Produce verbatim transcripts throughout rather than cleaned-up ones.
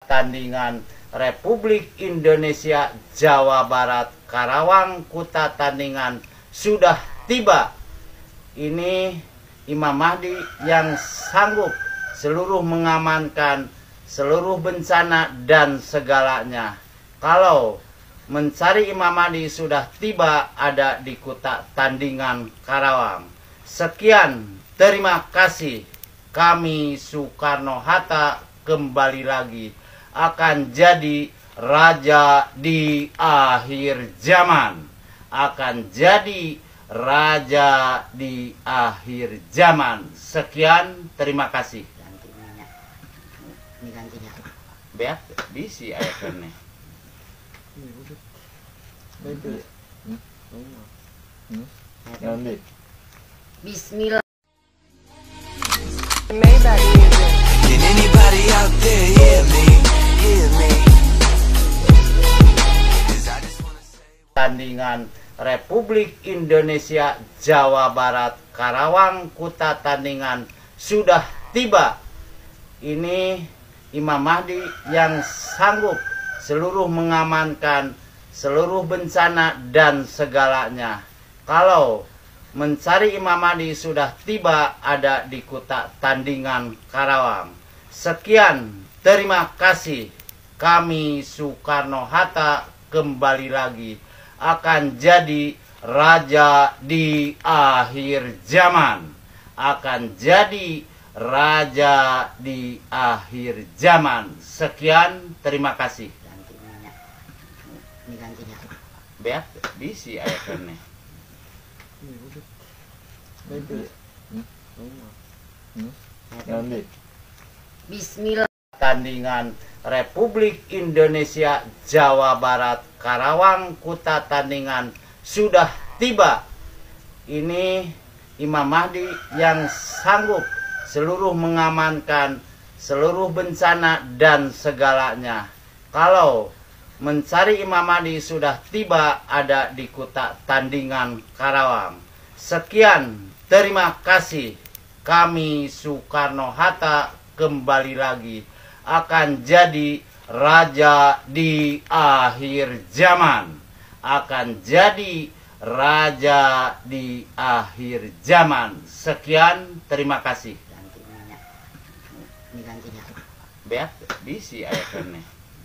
Tandingan Republik Indonesia Jawa Barat Karawang Kuta Tandingan sudah tiba. Ini Imam Mahdi yang sanggup seluruh mengamankan seluruh bencana dan segalanya. Kalau mencari Imam Mahdi sudah tiba ada di Kuta Tandingan Karawang. Sekian, terima kasih. Kami Soekarno-Hatta kembali lagi akan jadi raja di akhir zaman. Akan jadi raja di akhir zaman. Sekian, terima kasih. Ganti minyak. Ini gantinya. Beat, bisi ayakannya. Bismillah. Can anybody out there hear me? Hear me? 'Cause I just wanna say Tandingan Republik Indonesia Jawa Barat Karawang Kuta Tandingan sudah tiba. Ini Imam Mahdi yang sanggup seluruh mengamankan seluruh bencana dan segalanya. Kalau mencari Imam Mahdi sudah tiba ada di Kuta Tandingan Karawang. Sekian, terima kasih. Kami Soekarno-Hatta kembali lagi akan jadi raja di akhir zaman. Akan jadi raja di akhir zaman. Sekian, terima kasih. Ganti minyak. Ini gantinya. Beat, bisi ayakannya. Bismillah. Tandingan Republik Indonesia Jawa Barat Karawang Kuta Tandingan sudah tiba. Ini Imam Mahdi yang sanggup seluruh mengamankan seluruh bencana dan segalanya. Kalau mencari Imam Mahdi sudah tiba ada di Kuta Tandingan Karawang. Sekian, terima kasih. Kami Soekarno-Hatta kembali lagi akan jadi raja di akhir zaman. Akan jadi raja di akhir zaman. Sekian, terima kasih. Ganti minyak. Ini gantinya. Beat, bisi ayakannya.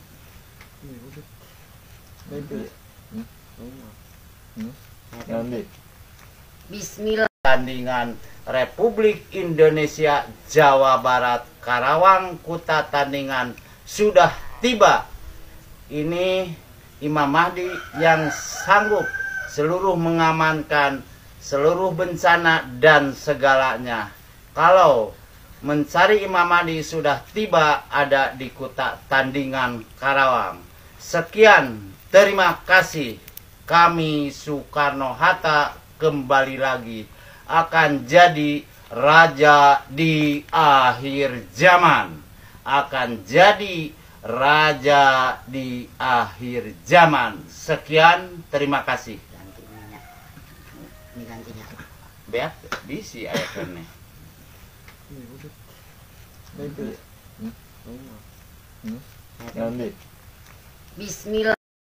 Bismillah. Tandingan Republik Indonesia Jawa Barat Karawang Kuta Tandingan sudah tiba. Ini Imam Mahdi yang sanggup seluruh mengamankan seluruh bencana dan segalanya. Kalau mencari Imam Mahdi sudah tiba ada di Kuta Tandingan Karawang. Sekian, terima kasih. Kami Soekarno-Hatta kembali lagi akan jadi raja di akhir zaman. Akan jadi raja di akhir zaman. Sekian, terima kasih. Ganti minyak. Ini gantinya. Beat, bisi ayakannya. Bismillah.